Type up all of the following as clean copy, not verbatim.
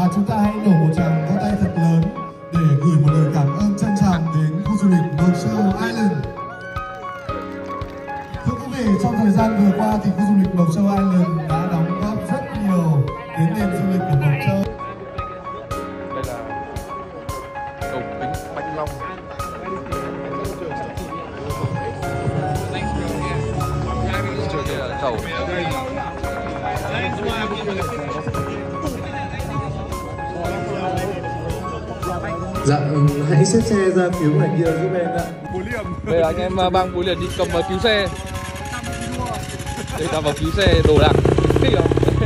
Và chúng ta hãy nổ một tràng vỗ tay thật lớn để gửi một lời cảm ơn trân trọng đến khu du lịch Mộc Châu Island. Thưa quý vị, trong thời gian vừa qua thì khu du lịch Mộc Châu Island đã đóng góp rất nhiều đến nền du lịch của Mộc Châu. Đây là cầu kính Bạch Long. Đây là cầu. Dạ, hãy xếp xe ra phía ngoài kia giúp em ạ. Bây giờ anh em bang Bùi Liệt đi cầm cứu xe. Đây ta vào cứu xe đồ đạc. Kìa.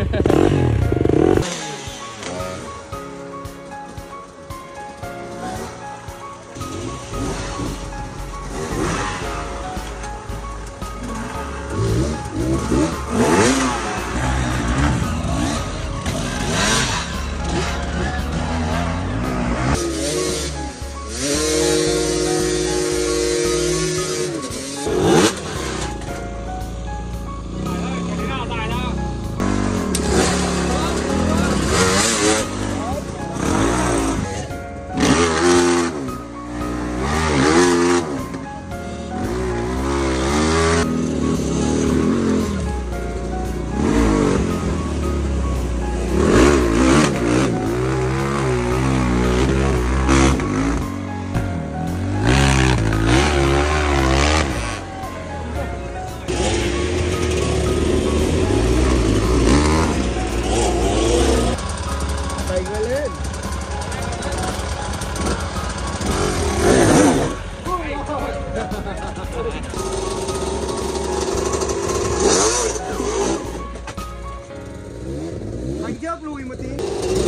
Anh chớp lùi một tí.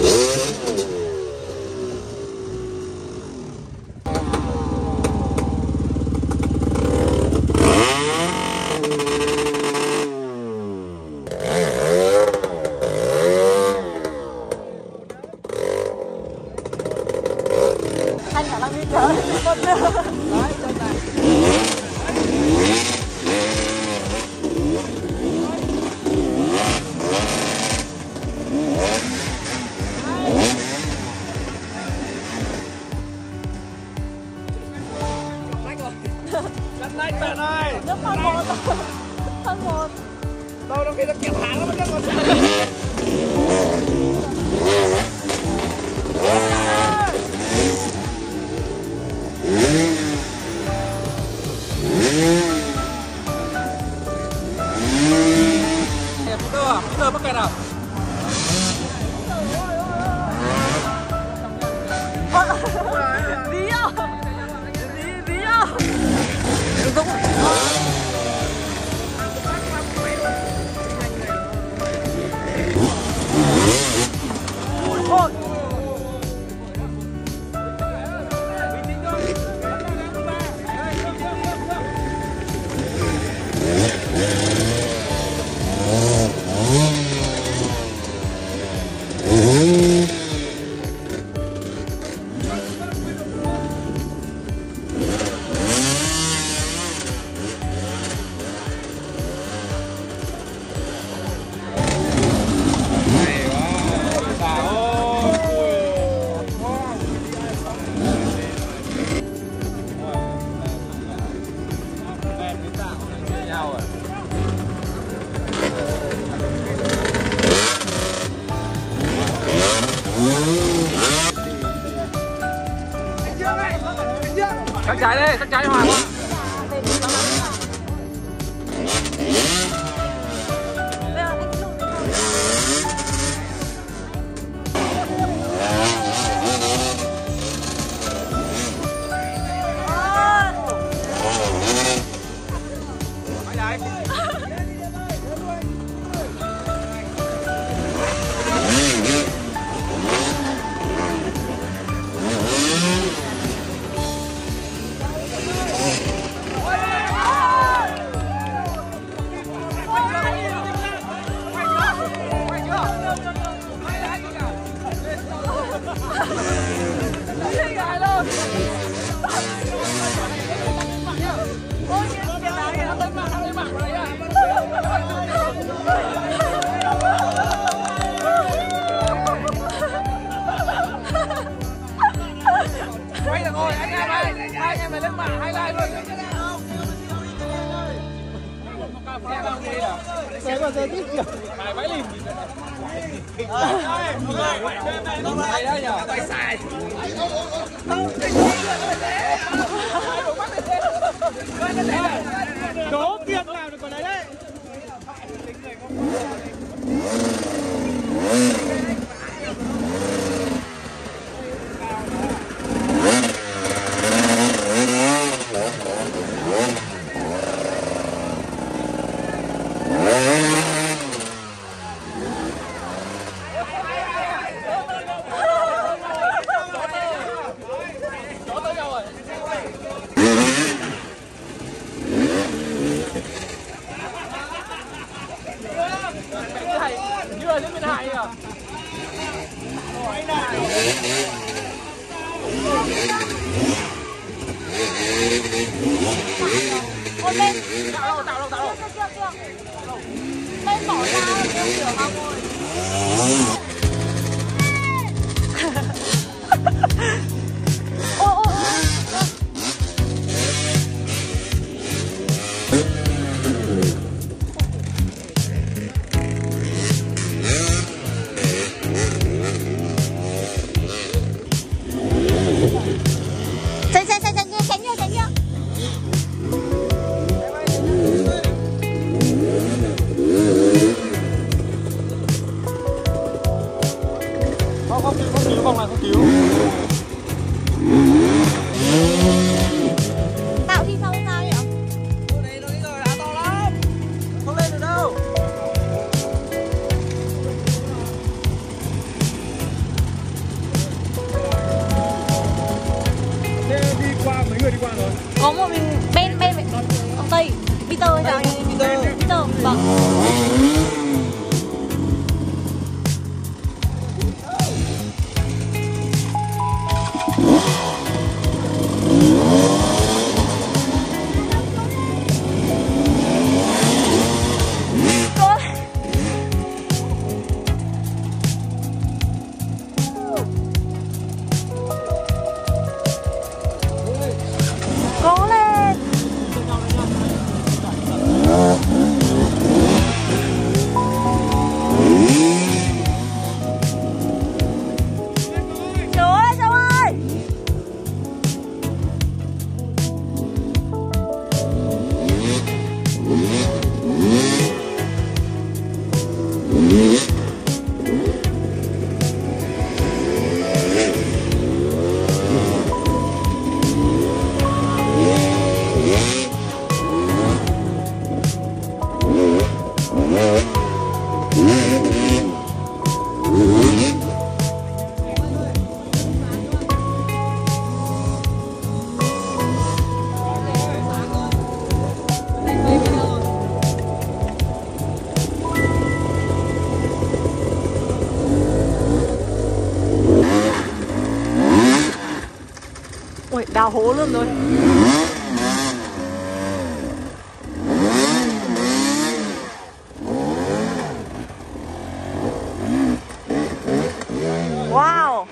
Anh khả năng đi chở con đấy chân này. Chân lách bạn ơi. Nước phân một. Phân một. Đâu đâu khi nó kẹp hàng nó mới còn sao. Bắt kẹt nào. Ví à? Ví à? Ôi. Cắt trái đi, cắt trái Hoàng. mà hai lại luôn. Xe còn xe tiếp kìa. Hai bãi lìm. Hay đó nhờ. Tay xài. Đố kiệt nào được còn đấy đấy. Ôi lên, tạo đâu. Chưa. Lên bỏ ra, lên rửa vào ngồi. Ô. Tránh nhá. Không cứu, vòng này không cứu. Tạo đi sau sao vậy? Đây nó đi rồi, đá to lắm. Không lên được đâu. Thế đi qua mấy người đi qua rồi? Có một mình bên ông Tây, Peter hay sao? Peter, vâng. Cố lên. Cháu ơi. Ui, đào hố luôn rồi. Wow.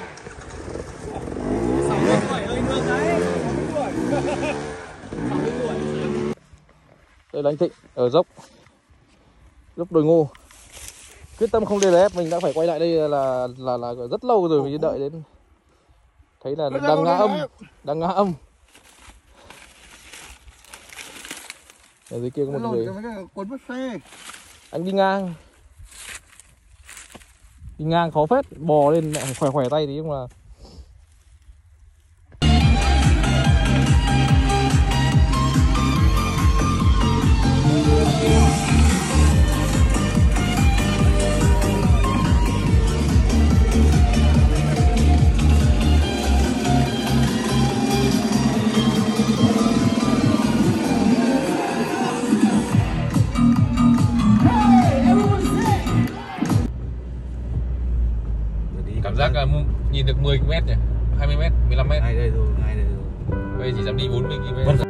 Đây là anh Thịnh ở dốc đồi ngô. Quyết tâm không để ép, mình đã phải quay lại đây là rất lâu rồi mình đợi đến. Thấy là đang ngã âm. Ở dưới kia có một người. Cuốn mất xe. Anh đi ngang khó phết, bò lên khỏe tay tí nhưng mà cảm giác nhìn được 10 km nhỉ, 20 m, 15 m. Ngay đây rồi. Bây chỉ dám đi 40 km. Vẫn